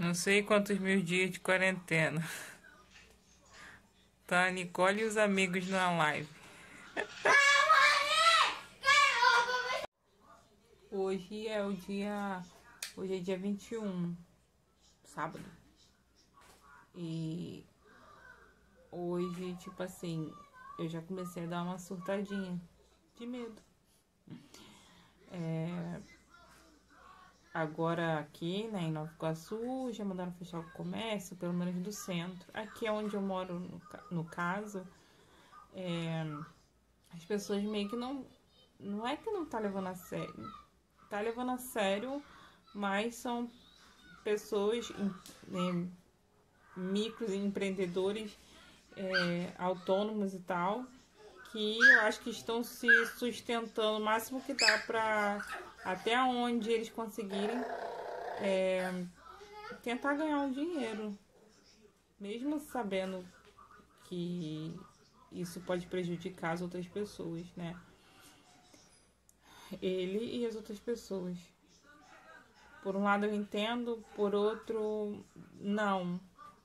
Não sei quantos mil dias de quarentena. Tá a Nicole e os amigos na live. Hoje é dia 21, sábado. E hoje, tipo assim, eu já comecei a dar uma surtadinha de medo. Agora aqui, né, em Nova Iguaçu, já mandaram fechar o comércio, pelo menos do centro. Aqui é onde eu moro, no caso, as pessoas meio que não é que não tá levando a sério. Tá levando a sério, mas são pessoas, microempreendedores, autônomos e tal, que eu acho que estão se sustentando o máximo que dá para até onde eles conseguirem tentar ganhar um dinheiro, mesmo sabendo que isso pode prejudicar as outras pessoas, né? Ele e as outras pessoas. Por um lado eu entendo, por outro, não.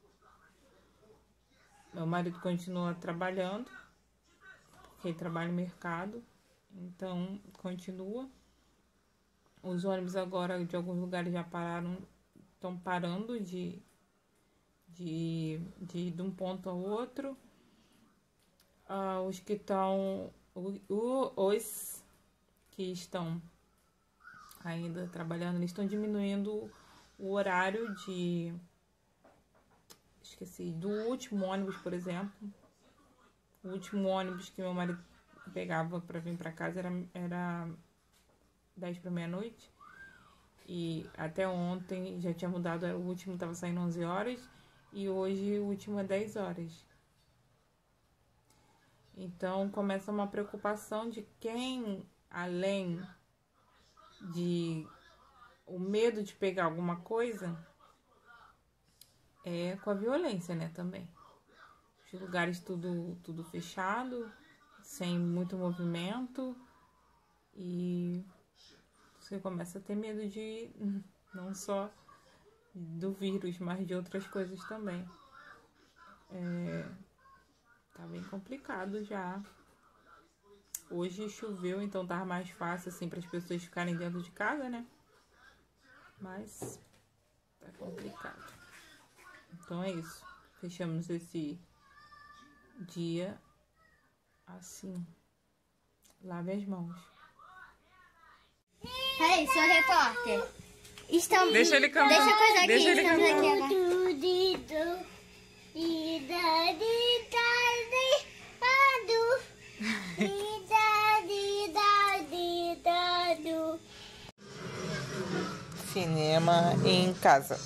Meu marido continua trabalhando, porque ele trabalha no mercado, então continua. Os ônibus agora de alguns lugares já pararam, estão parando de ir de um ponto ao outro. Os que estão, os que estão ainda trabalhando, eles estão diminuindo o horário do último ônibus, por exemplo. O último ônibus que meu marido pegava para vir para casa era 10 para meia-noite. E até ontem já tinha mudado, o último estava saindo 11 horas e hoje o último é 10 horas. Então começa uma preocupação de quem, além de o medo de pegar alguma coisa, com a violência, né, também. Os lugares tudo fechado, sem muito movimento, e você começa a ter medo de não só do vírus, mas de outras coisas também. Tá bem complicado já. Hoje choveu, então tava mais fácil assim para as pessoas ficarem dentro de casa, né? Mas tá complicado. Então é isso. Fechamos esse dia assim. Lave as mãos. Peraí, sou repórter. Estamos... Deixa ele cantar. Deixa eu coisar aqui. Deixa ele Estamos cantar. Cinema em casa.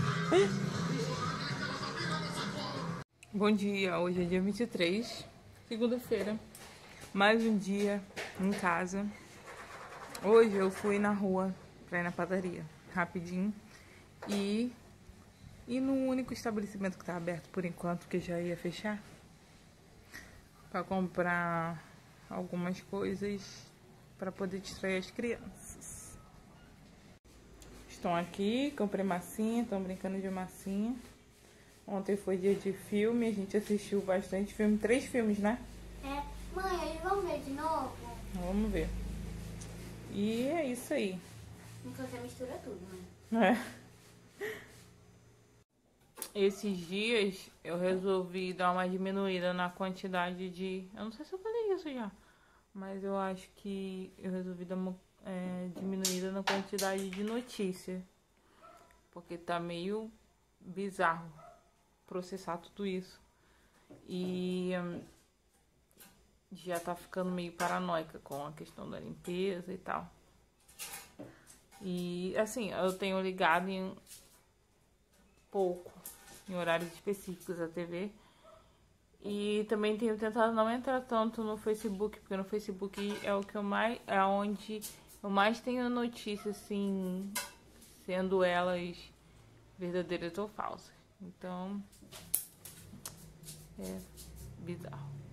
Bom dia, hoje é dia 23, segunda-feira. Mais um dia em casa. Hoje eu fui na rua pra ir na padaria, rapidinho. E no único estabelecimento que tá aberto por enquanto, que já ia fechar, pra comprar algumas coisas pra poder distrair as crianças. Estão aqui, comprei massinha, estão brincando de massinha. Ontem foi dia de filme, a gente assistiu bastante filme, 3 filmes, né? Mãe, vamos ver de novo? Vamos ver. E é isso aí. Então você mistura tudo, né? Esses dias eu resolvi dar uma diminuída na quantidade de... Eu não sei se eu falei isso já, mas eu acho que eu resolvi dar uma diminuída na quantidade de notícia. Porque tá meio bizarro processar tudo isso. E já tá ficando meio paranoica com a questão da limpeza e tal. E assim, eu tenho ligado em horários específicos a TV. E também tenho tentado não entrar tanto no Facebook, porque no Facebook é onde eu mais tenho notícias, assim, sendo elas verdadeiras ou falsas. Então, é bizarro.